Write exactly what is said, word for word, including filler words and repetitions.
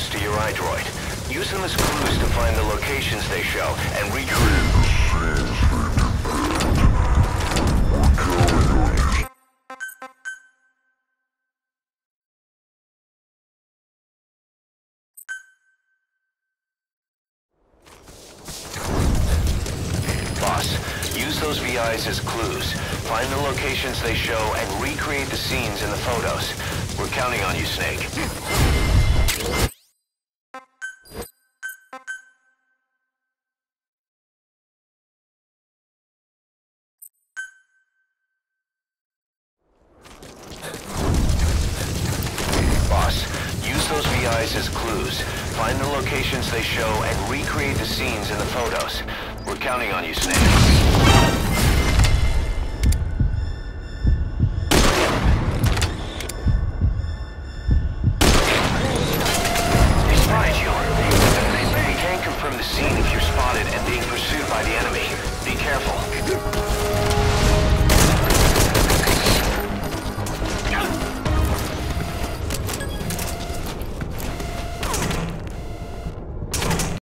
photos to your iDroid. Use them as clues to find the locations they show and recreate. Boss, use those V Is as clues. Find the locations they show and recreate the scenes in the photos. We're counting on you, Snake. Boss, use those V Is as clues. Find the locations they show and recreate the scenes in the photos. We're counting on you, Snake.